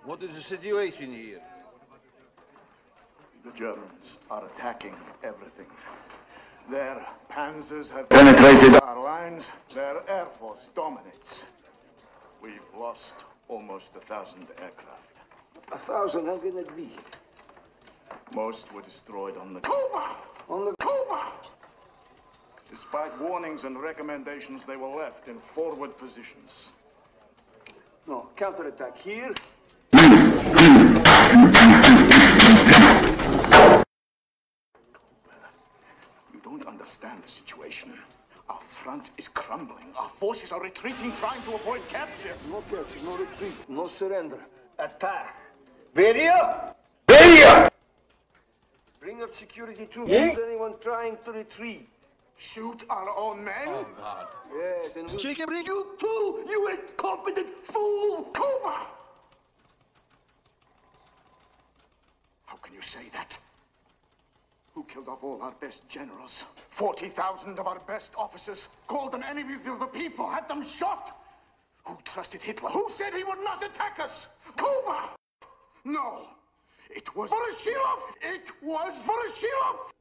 What is the situation here? The Germans are attacking everything. Their panzers have penetrated our lines. Their air force dominates. We've lost almost 1,000 aircraft. 1,000? How can that be? Most were destroyed on the Cuba! On the Cuba! Despite warnings and recommendations, they were left in forward positions. No, counterattack here. You don't understand the situation. Our front is crumbling. Our forces are retreating, trying to avoid capture. No capture, no retreat, no surrender. Attack. Beria! Beria! Bring up security troops. Anyone trying to retreat. Shoot our own men? Oh, God. Yes, and we'll... You too, you incompetent fool! Cuba! How can you say that? Who killed off all our best generals? 40,000 of our best officers, called them enemies of the people, had them shot. Who trusted Hitler? Who said he would not attack us? Cuba! No, it was Voroshilov! It was Voroshilov!